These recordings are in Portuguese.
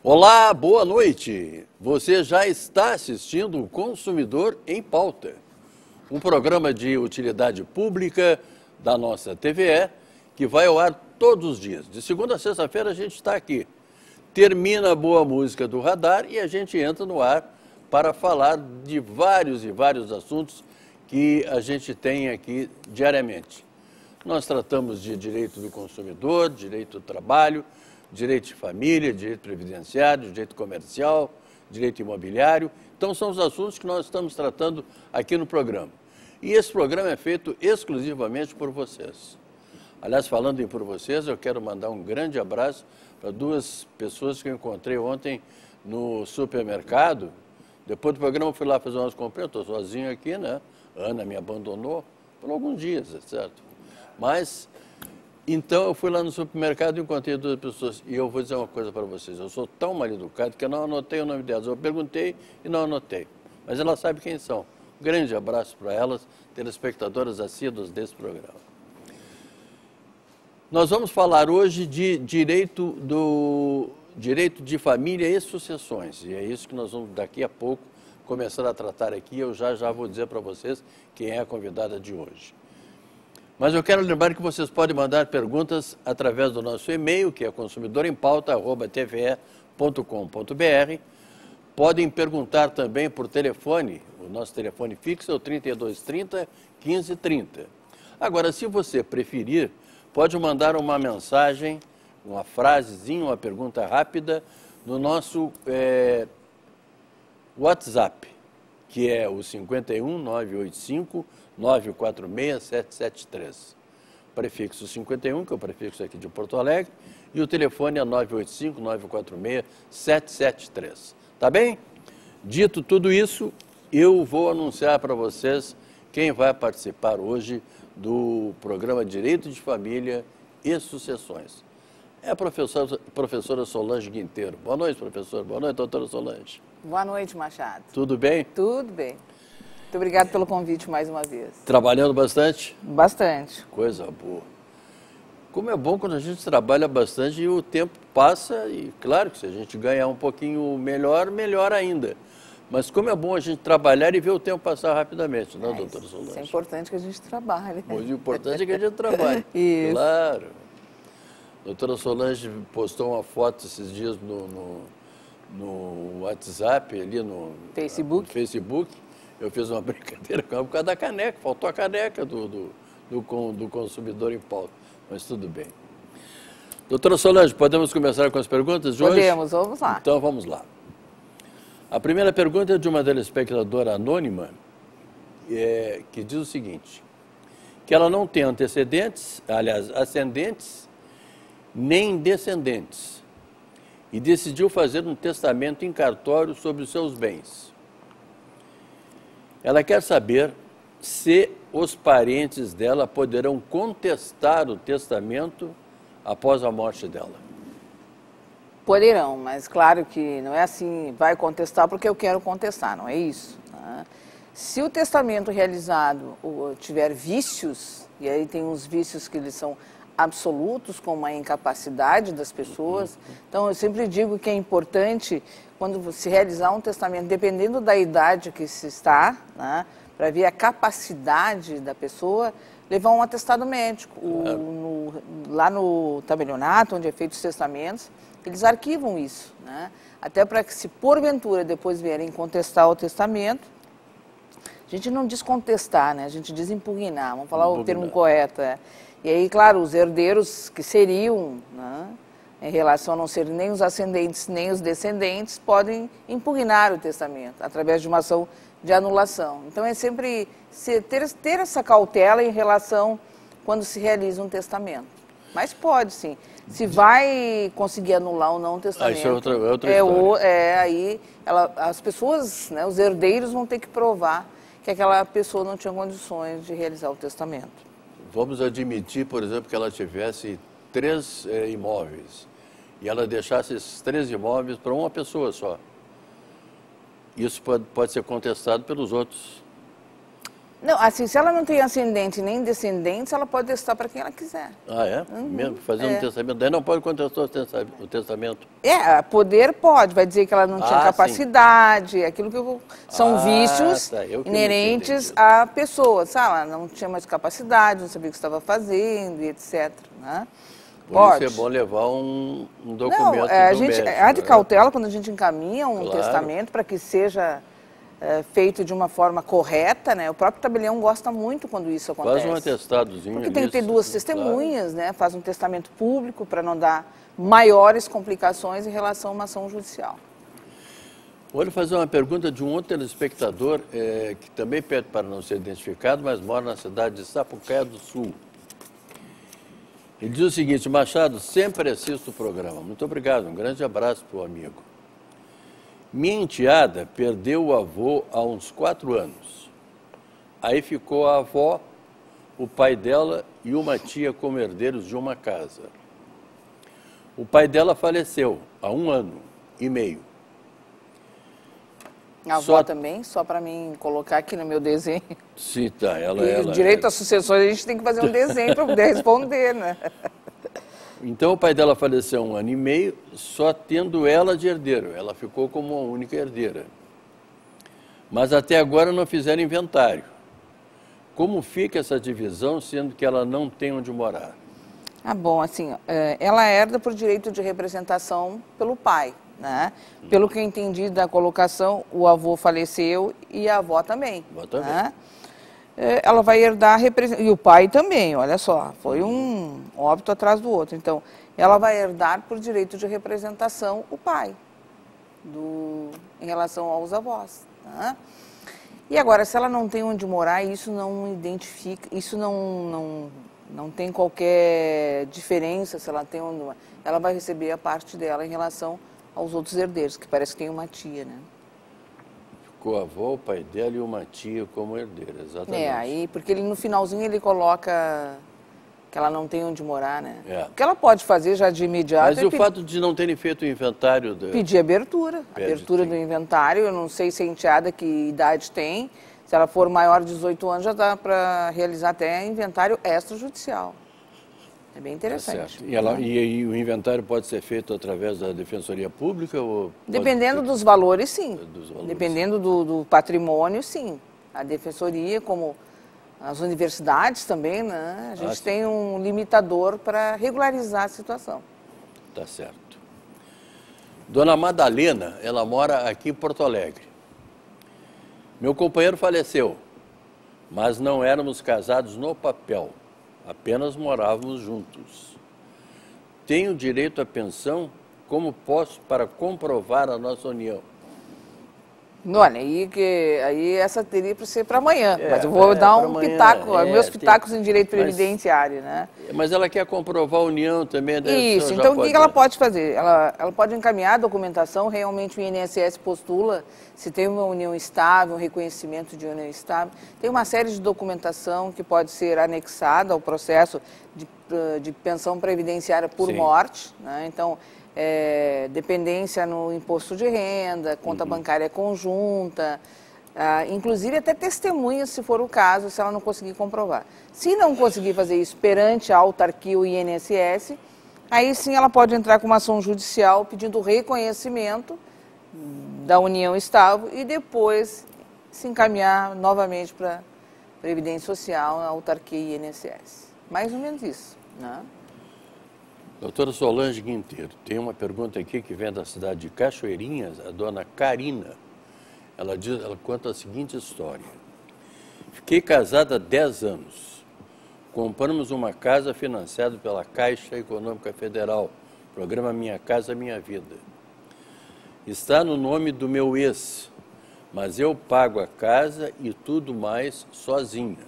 Olá, boa noite. Você já está assistindo o Consumidor em Pauta, um programa de utilidade pública da nossa TVE que vai ao ar todos os dias. De segunda a sexta-feira a gente está aqui. Termina a boa música do radar e a gente entra no ar para falar de vários e vários assuntos que a gente tem aqui diariamente. Nós tratamos de direito do consumidor, direito do trabalho, direito de família, direito previdenciário, direito comercial, direito imobiliário. Então, são os assuntos que nós estamos tratando aqui no programa. E esse programa é feito exclusivamente por vocês. Aliás, falando em por vocês, eu quero mandar um grande abraço para duas pessoas que eu encontrei ontem no supermercado. Depois do programa, eu fui lá fazer umas compras. Eu estou sozinho aqui, né? A Ana me abandonou por alguns dias, certo? Mas... então, eu fui lá no supermercado e encontrei duas pessoas. E eu vou dizer uma coisa para vocês. Eu sou tão mal educado que eu não anotei o nome delas. Eu perguntei e não anotei. Mas elas sabem quem são. Um grande abraço para elas, telespectadoras assíduas desse programa. Nós vamos falar hoje de direito de família e sucessões. E é isso que nós vamos, daqui a pouco, começar a tratar aqui. Eu já vou dizer para vocês quem é a convidada de hoje. Mas eu quero lembrar que vocês podem mandar perguntas através do nosso e-mail, que é consumidorempauta@tve.com.br. Podem perguntar também por telefone, o nosso telefone fixo é o 3230 1530. Agora, se você preferir, pode mandar uma mensagem, uma frasezinha, uma pergunta rápida no nosso WhatsApp, que é o 51 985 946-773. Prefixo 51, que é o prefixo aqui de Porto Alegre, e o telefone é 985-946-773. Tá bem? Dito tudo isso, eu vou anunciar para vocês quem vai participar hoje do programa Direito de Família e Sucessões. É a professora Solange Guinteiro. Boa noite, professora. Boa noite, doutora Solange. Boa noite, Machado. Tudo bem? Tudo bem. Muito obrigado pelo convite mais uma vez. Trabalhando bastante? Bastante. Coisa boa. Como é bom quando a gente trabalha bastante e o tempo passa, e claro que se a gente ganhar um pouquinho melhor, melhor ainda. Mas como é bom a gente trabalhar e ver o tempo passar rapidamente, não, doutora Solange? Isso é importante que a gente trabalhe. Muito importante é que a gente trabalhe. Isso. Claro. A doutora Solange postou uma foto esses dias no WhatsApp, ali no Facebook. Eu fiz uma brincadeira com ela por causa da caneca, faltou a caneca do consumidor em pauta, mas tudo bem. Doutora Solange, podemos começar com as perguntas de hoje? Podemos, vamos lá. Então, vamos lá. A primeira pergunta é de uma telespectadora anônima, que diz o seguinte, que ela não tem antecedentes, aliás, ascendentes, nem descendentes, e decidiu fazer um testamento em cartório sobre os seus bens. Ela quer saber se os parentes dela poderão contestar o testamento após a morte dela. Poderão, mas claro que não é assim, vai contestar porque eu quero contestar, não é isso. Né? Se o testamento realizado tiver vícios, e aí tem uns vícios que eles são absolutos, como a incapacidade das pessoas, então eu sempre digo que é importante, quando se realizar um testamento, dependendo da idade que se está, né, para ver a capacidade da pessoa, levar um atestado médico. Lá no tabelionato, onde é feito os testamentos, eles arquivam isso, né, até para que, se porventura depois vierem contestar o testamento, a gente não diz contestar, né, a gente diz impugnar, vamos falar o termo correto. E aí, claro, os herdeiros que seriam, né, em relação a não serem nem os ascendentes nem os descendentes, podem impugnar o testamento através de uma ação de anulação. Então, é sempre ter essa cautela em relação quando se realiza um testamento. Mas pode, sim. Se vai conseguir anular ou não o testamento... Isso é outra história. Aí as pessoas, né, os herdeiros vão ter que provar que aquela pessoa não tinha condições de realizar o testamento. Vamos admitir, por exemplo, que ela tivesse 3 imóveis e ela deixasse esses 3 imóveis para uma pessoa só. Isso pode ser contestado pelos outros. Não, assim, se ela não tem ascendente nem descendentes, ela pode testar para quem ela quiser. Ah, é? Mesmo fazendo um testamento. Daí não pode contestar o testamento. Poder pode, vai dizer que ela não tinha capacidade, aquilo que são vícios inerentes à pessoa, sabe? Ela não tinha mais capacidade, não sabia o que estava fazendo e etc. Né? Por isso é bom levar um documento do médico. Há de cautela quando a gente encaminha um testamento para que seja feito de uma forma correta, né? O próprio tabelião gosta muito quando isso acontece. Faz um atestadozinho. Porque tem que ter duas testemunhas, né? Faz um testamento público para não dar maiores complicações em relação a uma ação judicial. Vou fazer uma pergunta de um outro telespectador que também pede para não ser identificado, mas mora na cidade de Sapucaia do Sul. Ele diz o seguinte: Machado, sempre assisto o programa. Muito obrigado, um grande abraço para o amigo. Minha enteada perdeu o avô há uns 4 anos. Aí ficou a avó, o pai dela e uma tia como herdeiros de uma casa. O pai dela faleceu há 1 ano e meio. A avó também, só para mim colocar aqui no meu desenho. Sim, tá. Direito às sucessões, a gente tem que fazer um desenho para poder responder, né? Então o pai dela faleceu há 1 ano e meio, só tendo ela de herdeiro. Ela ficou como a única herdeira. Mas até agora não fizeram inventário. Como fica essa divisão, sendo que ela não tem onde morar? Ah, bom, assim, ela herda por direito de representação pelo pai, né? Pelo que eu entendi da colocação, o avô faleceu e a avó também. A avó também. Né? Ela vai herdar, e o pai também, olha só, foi um óbito atrás do outro. Então, ela vai herdar por direito de representação o pai, em relação aos avós. Né? E agora, se ela não tem onde morar, isso não identifica, isso não tem qualquer diferença se ela tem onde morar. Ela vai receber a parte dela em relação aos outros herdeiros, que parece que tem uma tia, né? Ficou a avó, o pai dela e uma tia como herdeira, exatamente. Aí, porque ele, no finalzinho ele coloca que ela não tem onde morar, né? O que ela pode fazer já de imediato... Mas o fato de não terem feito o inventário... Pedir abertura do inventário. Eu não sei se a enteada que idade tem. Se ela for maior de 18 anos, já dá para realizar até inventário extrajudicial. É bem interessante. E o inventário pode ser feito através da Defensoria Pública? Dependendo dos valores, sim. Dependendo do patrimônio, sim. A Defensoria, como as universidades também, né? A gente tem um limitador para regularizar a situação. Tá certo. Dona Madalena, ela mora aqui em Porto Alegre. Meu companheiro faleceu, mas não éramos casados no papel. Apenas morávamos juntos. Tenho direito à pensão? Como posso para comprovar a nossa união? Olha, aí essa teria para ser para amanhã, mas eu vou dar um pitaco, meus pitacos em direito previdenciário, né? Mas ela quer comprovar a união também. Isso, então o que ela pode fazer? Ela pode encaminhar a documentação, realmente o INSS postula se tem uma união estável, um reconhecimento de união estável. Tem uma série de documentação que pode ser anexada ao processo de pensão previdenciária por morte, né? Então, dependência no imposto de renda, conta bancária conjunta, inclusive até testemunhas, se for o caso, se ela não conseguir comprovar. Se não conseguir fazer isso perante a autarquia, o INSS, aí sim ela pode entrar com uma ação judicial pedindo reconhecimento da união estável e depois se encaminhar novamente para a Previdência Social, a autarquia e INSS. Mais ou menos isso, né? Doutora Solange Guinteiro, tem uma pergunta aqui que vem da cidade de Cachoeirinhas, a dona Karina. Ela conta a seguinte história. Fiquei casada há 10 anos. Compramos uma casa financiada pela Caixa Econômica Federal, programa Minha Casa Minha Vida. Está no nome do meu ex, mas eu pago a casa e tudo mais sozinha.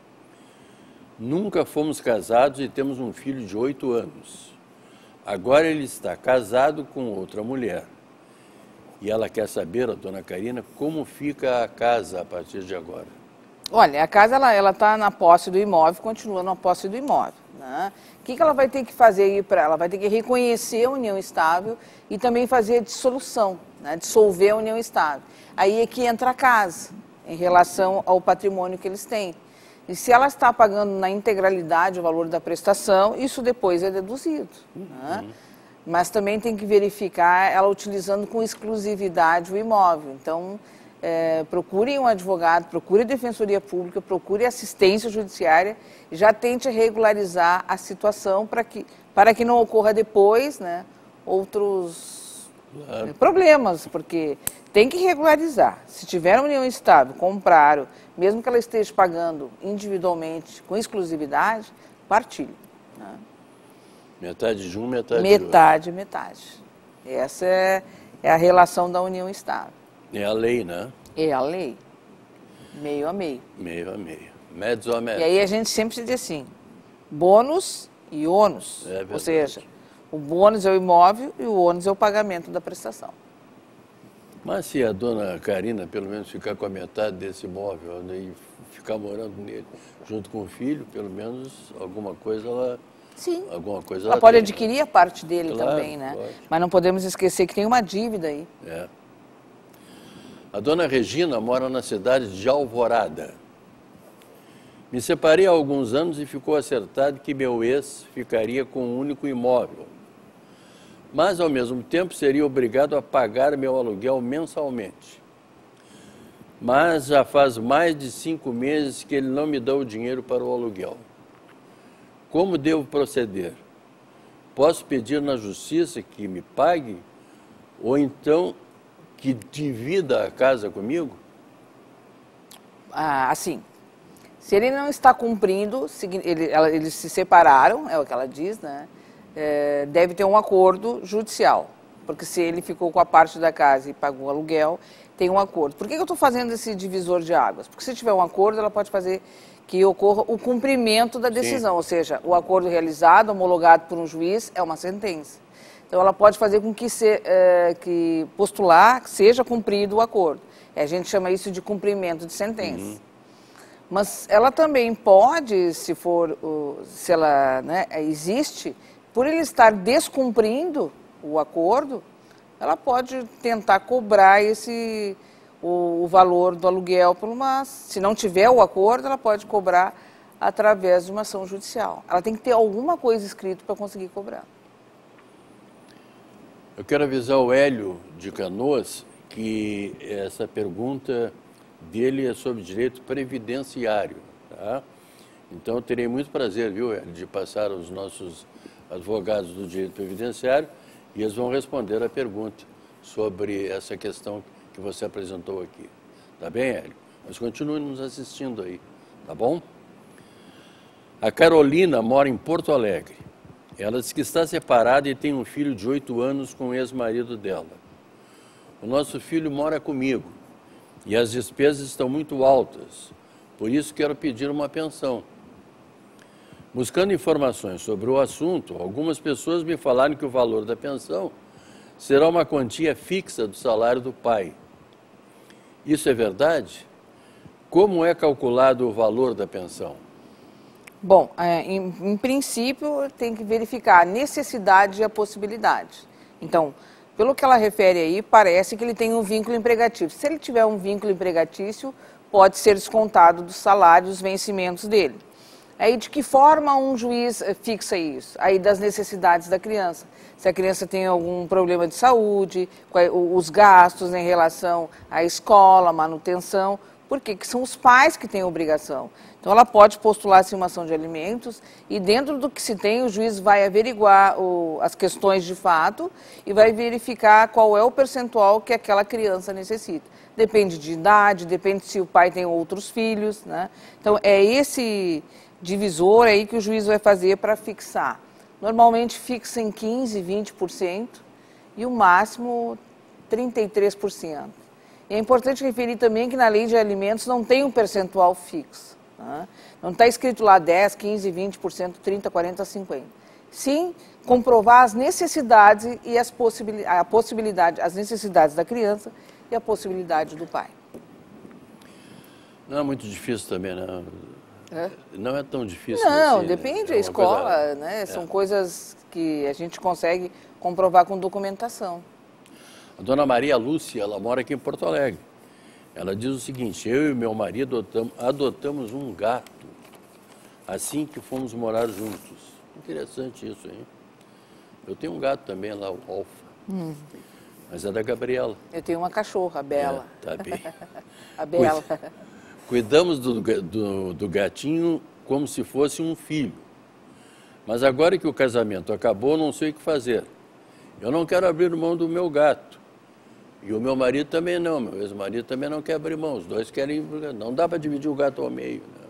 Nunca fomos casados e temos um filho de 8 anos. Agora ele está casado com outra mulher. E ela quer saber, a dona Karina, como fica a casa a partir de agora. Olha, a casa ela está na posse do imóvel, continua na posse do imóvel. Né? O que ela vai ter que fazer aí para ela? Vai ter que reconhecer a união estável e também fazer a dissolução, né? Dissolver a união estável. Aí é que entra a casa. em relação ao patrimônio que eles têm. E se ela está pagando na integralidade o valor da prestação, isso depois é deduzido. Né? Mas também tem que verificar ela utilizando com exclusividade o imóvel. Então, procure um advogado, procure a Defensoria Pública, procure assistência judiciária e já tente regularizar a situação para que não ocorra depois, né, outros problemas, porque tem que regularizar. Se tiver uma união estável, compraram, mesmo que ela esteja pagando individualmente, com exclusividade, partilhe. Né? Metade de um, metade de outro. Metade, metade. Essa é a relação da união estável. É a lei, né? É a lei. Meio a meio. Meio a meio. Mezzo a mezzo. E aí a gente sempre diz assim, bônus e ônus. É verdade. Ou seja, o bônus é o imóvel e o ônus é o pagamento da prestação. Mas se a dona Karina, pelo menos, ficar com a metade desse imóvel, né, e ficar morando nele junto com o filho, pelo menos alguma coisa ela... Sim. Alguma coisa ela pode tem, adquirir a parte dele claro, também, né? pode. Mas não podemos esquecer que tem uma dívida aí. É. A dona Regina mora na cidade de Alvorada. Me separei há alguns anos e ficou acertado que meu ex ficaria com um único imóvel. Mas, ao mesmo tempo, seria obrigado a pagar meu aluguel mensalmente. Mas já faz mais de 5 meses que ele não me dá o dinheiro para o aluguel. Como devo proceder? Posso pedir na justiça que me pague? Ou então que divida a casa comigo? Assim, se ele não está cumprindo, eles se separaram, é o que ela diz, né? Deve ter um acordo judicial, porque se ele ficou com a parte da casa e pagou o aluguel, tem um acordo. Por que eu estou fazendo esse divisor de águas? Porque se tiver um acordo, ela pode fazer que ocorra o cumprimento da decisão, Sim. Ou seja, o acordo realizado, homologado por um juiz, é uma sentença. Então, ela pode fazer com que postular que seja cumprido o acordo. A gente chama isso de cumprimento de sentença. Uhum. Mas ela também pode, se ela, né, existe, por ele estar descumprindo o acordo, ela pode tentar cobrar o valor do aluguel se não tiver o acordo, ela pode cobrar através de uma ação judicial. Ela tem que ter alguma coisa escrita para conseguir cobrar. Eu quero avisar o Hélio de Canoas que essa pergunta dele é sobre direito previdenciário, tá? Então, eu terei muito prazer, viu, Hélio, de passar aos nossos advogados do direito previdenciário e eles vão responder a pergunta sobre essa questão que você apresentou aqui. Tá bem, Hélio? Mas continue nos assistindo aí, tá bom? A Carolina mora em Porto Alegre. Ela diz que está separada e tem um filho de 8 anos com o ex-marido dela. O nosso filho mora comigo e as despesas estão muito altas, por isso quero pedir uma pensão. Buscando informações sobre o assunto, algumas pessoas me falaram que o valor da pensão será uma quantia fixa do salário do pai. Isso é verdade? Como é calculado o valor da pensão? Bom, em princípio, tem que verificar a necessidade e a possibilidade. Então, pelo que ela refere aí, parece que ele tem um vínculo empregatício. Se ele tiver um vínculo empregatício, pode ser descontado do salário, dos vencimentos dele. Aí, de que forma um juiz fixa isso? Aí, das necessidades da criança. Se a criança tem algum problema de saúde, os gastos em relação à escola, manutenção, porque são os pais que têm a obrigação. Então, ela pode postular-se uma ação de alimentos e, dentro do que se tem, o juiz vai averiguar as questões de fato e vai verificar qual é o percentual que aquela criança necessita. Depende de idade, depende se o pai tem outros filhos, né? Então, é esse divisor aí que o juiz vai fazer para fixar. Normalmente fixa em 15%, 20% e o máximo 33%. E é importante referir também que na lei de alimentos não tem um percentual fixo. Né? Não está escrito lá 10%, 15%, 20%, 30%, 40%, 50%. Sim, comprovar as necessidades e a possibilidade, as necessidades da criança e a possibilidade do pai. Não é muito difícil também, não. Não é tão difícil. Não, assim, depende da escola, né? São coisas que a gente consegue comprovar com documentação. A dona Maria Lúcia, ela mora aqui em Porto Alegre. Ela diz o seguinte: eu e meu marido adotamos um gato assim que fomos morar juntos. Interessante isso, hein? Eu tenho um gato também lá, o Alfa. Mas é da Gabriela. Eu tenho uma cachorra, a Bela. Tá bem. A Bela. Cuidamos do gatinho como se fosse um filho. Mas agora que o casamento acabou, não sei o que fazer. Eu não quero abrir mão do meu gato. E o meu marido também não, meu ex-marido também não quer abrir mão. Os dois querem... Não dá para dividir o gato ao meio, né?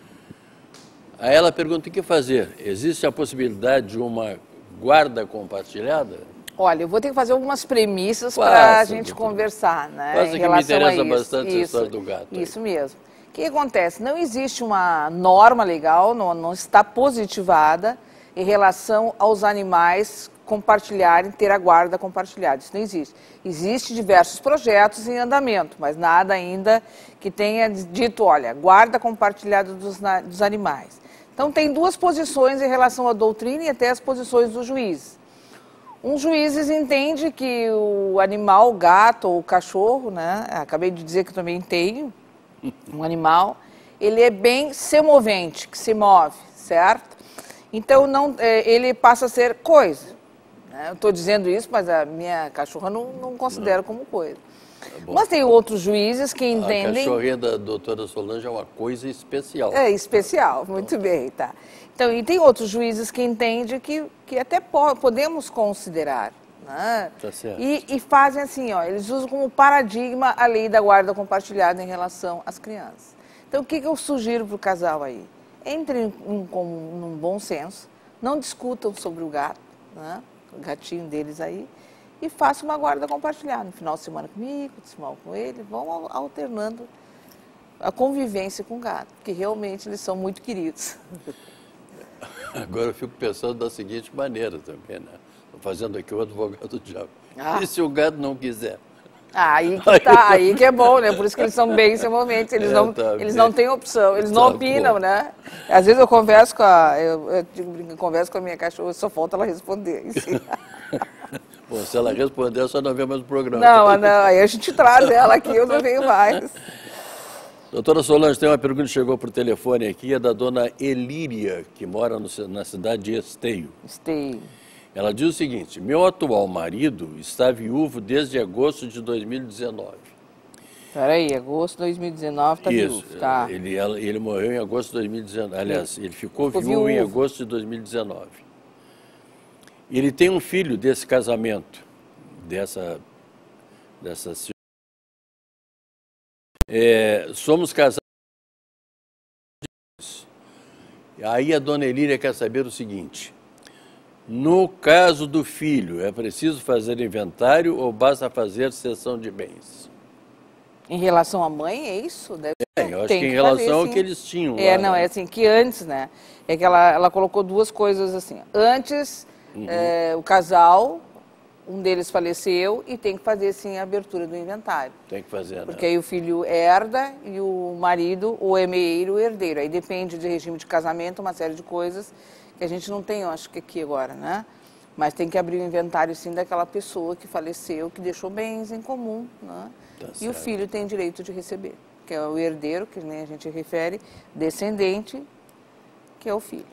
Aí ela pergunta o que fazer. Existe a possibilidade de uma guarda compartilhada? Olha, eu vou ter que fazer algumas premissas para a gente conversar, né? Quase que me interessa bastante a história do gato. Isso mesmo. O que acontece? Não existe uma norma legal, não está positivada em relação aos animais compartilharem, ter a guarda compartilhada. Isso não existe. Existem diversos projetos em andamento, mas nada ainda que tenha dito, olha, guarda compartilhada dos animais. Então, tem duas posições em relação à doutrina e até as posições dos juízes. Uns juízes entendem que o animal, o gato ou o cachorro, né? Acabei de dizer que eu também tenho um animal, ele é bem semovente, que se move, certo? Então, ele passa a ser coisa. Né? Eu estou dizendo isso, mas a minha cachorra não considero como coisa. Mas tem outros juízes que entendem... A cachorrinha da doutora Solange é uma coisa especial. É, especial, muito bem, tá. Então, e tem outros juízes que entendem que até podemos considerar, né? Tá certo. E fazem assim, ó, eles usam como paradigma a lei da guarda compartilhada em relação às crianças. Então, o que eu sugiro para o casal aí? Entrem num bom senso, não discutam sobre o gato, né? O gatinho deles aí, e façam uma guarda compartilhada. No final de semana comigo, de semana com ele, vão alternando a convivência com o gato, porque realmente eles são muito queridos. Agora eu fico pensando da seguinte maneira também, né? Estou fazendo aqui o advogado do diabo. E se o gato não quiser? Aí que tá, aí que é bom, né? Por isso que eles são bem semoventes, eles não têm opção, eles não opinam, né? Às vezes eu converso eu converso com a minha cachorra, só falta ela responder. Bom, se ela responder, só não vê mais o programa. Não, aí a gente traz ela aqui, eu não venho mais. Doutora Solange, tem uma pergunta que chegou por telefone aqui, é da dona Elíria, que mora na cidade de Esteio. Esteio. Ela diz o seguinte: meu atual marido está viúvo desde agosto de 2019. Peraí, agosto de 2019 está viúvo. Tá. Ele morreu em agosto de 2019. Aliás, ele ficou viúvo em agosto de 2019. Ele tem um filho desse casamento, somos casados. Aí a dona Elíria quer saber o seguinte: no caso do filho, é preciso fazer inventário ou basta fazer cessão de bens? Em relação à mãe, é isso? Eu acho que em relação ao que eles tinham lá. Não, é assim, que antes, né? É que ela colocou duas coisas assim. Antes, o casal, um deles faleceu e tem que fazer, sim, a abertura do inventário. Tem que fazer, né? Porque aí o filho herda e o marido, ou é meio herdeiro. Aí depende de regime de casamento, uma série de coisas que a gente não tem, eu acho que aqui agora, né? Mas tem que abrir o inventário, sim, daquela pessoa que faleceu, que deixou bens em comum, né? Tá e certo. o filho tem direito de receber, que é o herdeiro, que nem a gente refere, descendente, que é o filho.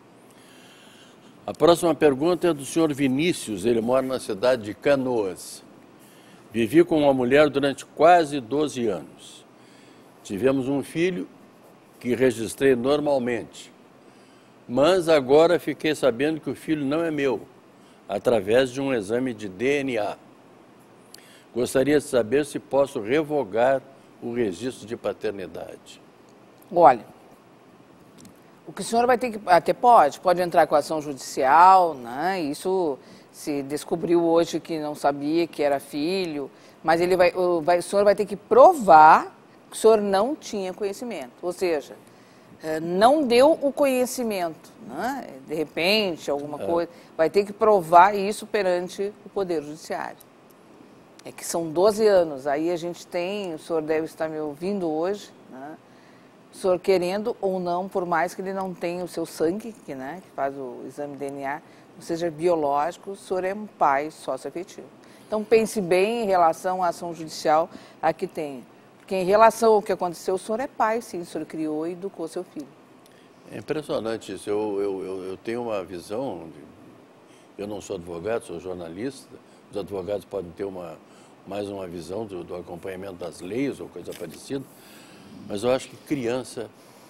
A próxima pergunta é do senhor Vinícius, ele mora na cidade de Canoas. Vivi com uma mulher durante quase 12 anos. Tivemos um filho que registrei normalmente. Mas agora fiquei sabendo que o filho não é meu, através de um exame de DNA. Gostaria de saber se posso revogar o registro de paternidade. Olha, o que o senhor vai ter que... Até pode entrar com ação judicial, né? Isso se descobriu hoje que não sabia que era filho, mas o senhor vai ter que provar que o senhor não tinha conhecimento. Ou seja, não deu o conhecimento, né? De repente, alguma coisa, vai ter que provar isso perante o Poder Judiciário. É que são 12 anos, aí a gente tem, o senhor deve estar me ouvindo hoje, né? O senhor querendo ou não, por mais que ele não tenha o seu sangue, que faz o exame de DNA, não seja biológico, o senhor é um pai sócio-afetivo. Então pense bem em relação à ação judicial a que tem. Porque em relação ao que aconteceu, o senhor é pai, sim, o senhor criou e educou seu filho. É impressionante isso. Eu tenho uma visão, eu não sou advogado, sou jornalista, os advogados podem ter mais uma visão do acompanhamento das leis ou coisa parecida, mas eu acho que criança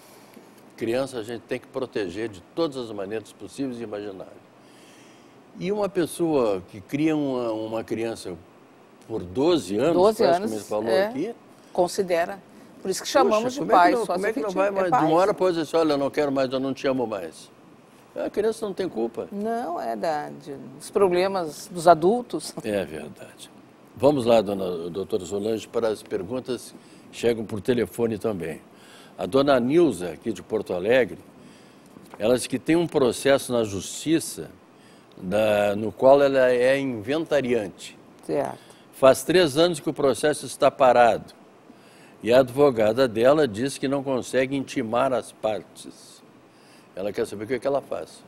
a gente tem que proteger de todas as maneiras possíveis e imagináveis. E uma pessoa que cria uma criança por 12 anos, 12 anos, como ele falou aqui, considera. Por isso que chamamos de como pai. Como é que não vai mais? De uma hora pode dizer, olha, eu não quero mais, eu não te amo mais. A criança não tem culpa. Não, é dos problemas dos adultos. É verdade. Vamos lá, doutora Solange, para as perguntas que chegam por telefone também. A dona Nilza, aqui de Porto Alegre, ela diz que tem um processo na justiça no qual ela é inventariante. Certo. Faz 3 anos que o processo está parado. E a advogada dela diz que não consegue intimar as partes. Ela quer saber o que ela faz.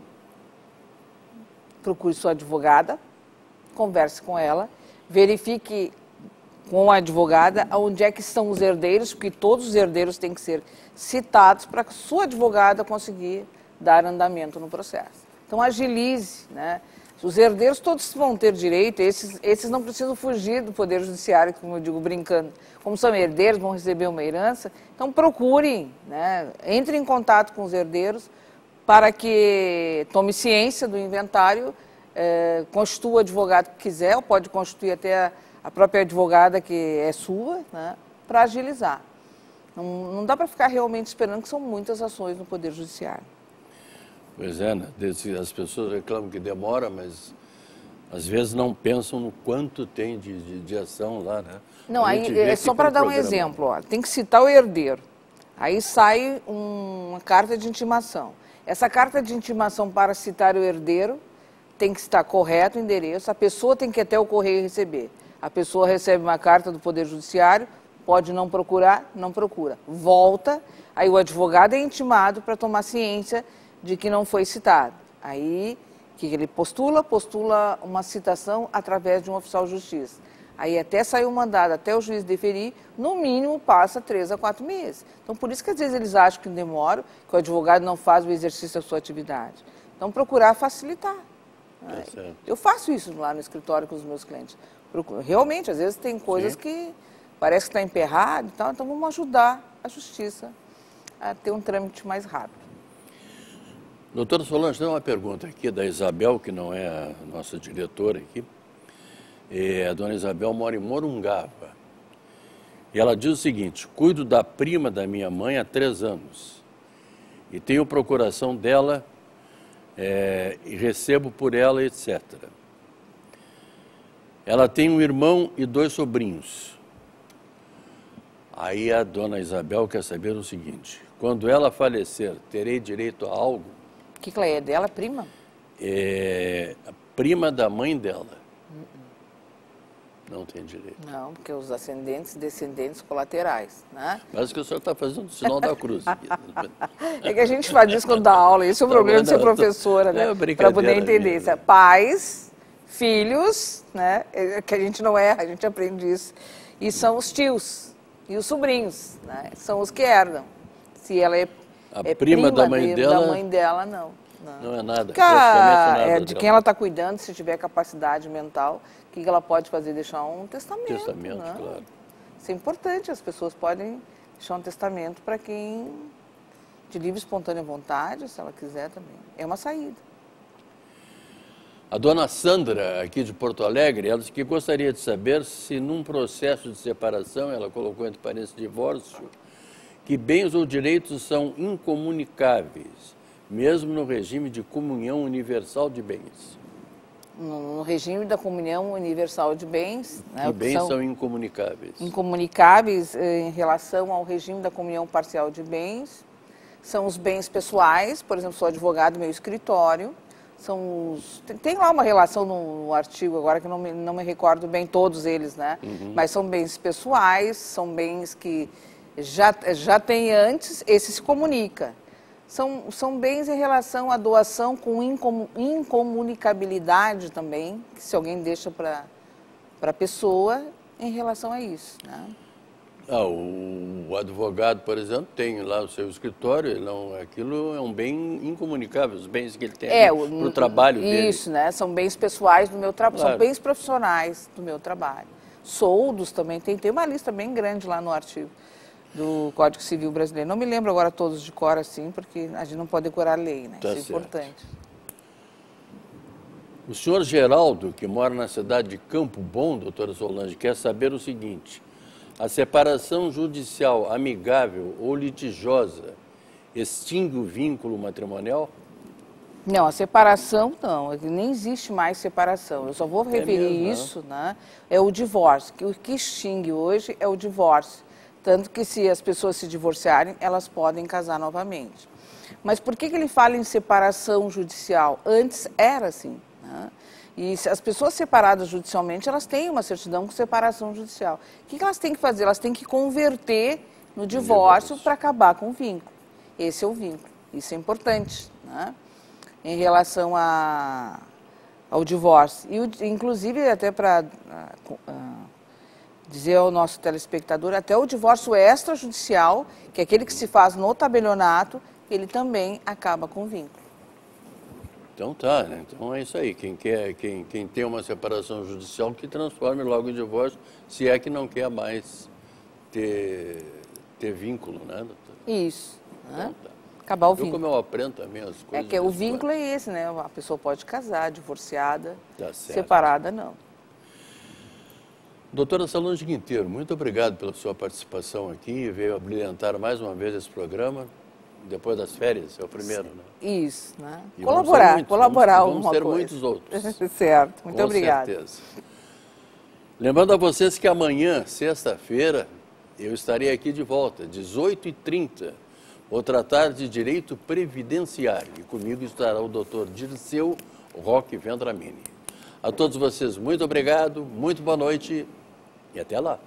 Procure sua advogada, converse com ela, verifique com a advogada onde é que estão os herdeiros, porque todos os herdeiros têm que ser citados para que sua advogada conseguir dar andamento no processo. Então agilize, né? Os herdeiros todos vão ter direito, esses não precisam fugir do Poder Judiciário, como eu digo brincando. Como são herdeiros, vão receber uma herança, então procurem, né? Entre em contato com os herdeiros para que tome ciência do inventário, constitua o advogado que quiser, ou pode constituir até a própria advogada que é sua, né? Para agilizar. Não dá para ficar realmente esperando, que são muitas ações no Poder Judiciário. Pois é, né? As pessoas reclamam que demora, mas às vezes não pensam no quanto tem de ação lá, né? Não, aí é só para dar um exemplo, ó, tem que citar o herdeiro. Aí sai uma carta de intimação. Essa carta de intimação para citar o herdeiro tem que estar correto o endereço, a pessoa tem que ir até o correio receber. A pessoa recebe uma carta do Poder Judiciário, pode não procurar, não procura. Volta, aí o advogado é intimado para tomar ciência de que não foi citado. Aí, o que ele postula? Postula uma citação através de um oficial de justiça. Aí até sair o mandado, até o juiz deferir, no mínimo passa 3 a 4 meses. Então, por isso que às vezes eles acham que demora, que o advogado não faz o exercício da sua atividade. Então, procurar facilitar. Eu faço isso lá no escritório com os meus clientes. Realmente, às vezes tem coisas que parece que está emperrado e tal, então vamos ajudar a justiça a ter um trâmite mais rápido. Doutora Solange, tem uma pergunta aqui da Isabel, que não é a nossa diretora aqui. A dona Isabel mora em Morungava. E ela diz o seguinte: cuido da prima da minha mãe há 3 anos. E tenho procuração dela e recebo por ela, etc. Ela tem um irmão e 2 sobrinhos. Aí a dona Isabel quer saber o seguinte: quando ela falecer, terei direito a algo? O que ela é dela, prima? É a prima da mãe dela. Não tem direito. Não, porque os ascendentes e descendentes colaterais, né? Mas que o senhor está fazendo o sinal da cruz. É que a gente faz isso quando dá aula, esse é o problema de ser professora, né? Para poder entender. Minha, pais, filhos, né? Que a gente não erra, a gente aprende isso. E são os tios e os sobrinhos, né? São os que herdam. Se ela é prima da mãe dela, não. Não é nada. Nada de quem ela está cuidando, se tiver capacidade mental, o que ela pode fazer? Deixar um testamento. Testamento, né? Claro. Isso é importante, as pessoas podem deixar um testamento para quem, de livre e espontânea vontade, se ela quiser também. É uma saída. A dona Sandra, aqui de Porto Alegre, ela disse que gostaria de saber se num processo de separação, ela colocou entre parênteses divórcio, que bens ou direitos são incomunicáveis, mesmo no regime de comunhão universal de bens. No regime da comunhão universal de bens... Que bens são incomunicáveis? Incomunicáveis em relação ao regime da comunhão parcial de bens são os bens pessoais, por exemplo, sou advogado, meu escritório, tem lá uma relação no artigo agora que não me recordo bem todos eles, né? Mas são bens pessoais, são bens que já tem antes, esse se comunica. São bens em relação à doação com incomunicabilidade também, que se alguém deixa para a pessoa em relação a isso, né? O advogado, por exemplo, tem lá o seu escritório, ele não, aquilo é um bem incomunicável, os bens que ele tem para o trabalho dele. Isso, né? São bens pessoais do meu trabalho, Claro. são bens profissionais do meu trabalho. Soldos também, tem uma lista bem grande lá no artigo do Código Civil Brasileiro. Não me lembro agora todos de cor assim, porque a gente não pode decorar a lei, né? Tá Isso é certo. importante. O senhor Geraldo, que mora na cidade de Campo Bom, doutora Solange, quer saber o seguinte: a separação judicial amigável ou litigiosa extingue o vínculo matrimonial? Não, a separação não, nem existe mais separação. Eu só vou referir mesmo, isso, né? É o divórcio. O que extingue hoje é o divórcio. Tanto que se as pessoas se divorciarem, elas podem casar novamente. Mas por que ele fala em separação judicial? Antes era assim, né? E as pessoas separadas judicialmente, elas têm uma certidão com separação judicial. O que elas têm que fazer? Elas têm que converter no divórcio para acabar com o vínculo. Esse é o vínculo. Isso é importante, né? Em relação ao divórcio. E, inclusive, até para dizer ao nosso telespectador, até o divórcio extrajudicial, que é aquele que se faz no tabelionato, ele também acaba com o vínculo. Então tá, né? Então é isso aí. Quem tem uma separação judicial, que transforme logo em divórcio, se é que não quer mais ter vínculo, né, doutor? Isso, né? Então, tá. Acabar o Viu vínculo. como eu aprendo também as coisas? É que o desse vínculo plano? é esse, né? A pessoa pode casar, divorciada, Tá certo. separada não. Doutora Solange Quinteiro, muito obrigado pela sua participação aqui, veio a brilhantar mais uma vez esse programa, depois das férias, é o primeiro, né? Isso, né? E Colaborar, colaborar vamos alguma ter coisa. muitos outros. Certo, muito Com obrigada. certeza. Lembrando a vocês que amanhã, sexta-feira, eu estarei aqui de volta, 18h30. Vou tratar de direito previdenciário e comigo estará o doutor Dirceu Roque Vendramini. A todos vocês, muito obrigado, muito boa noite e até lá.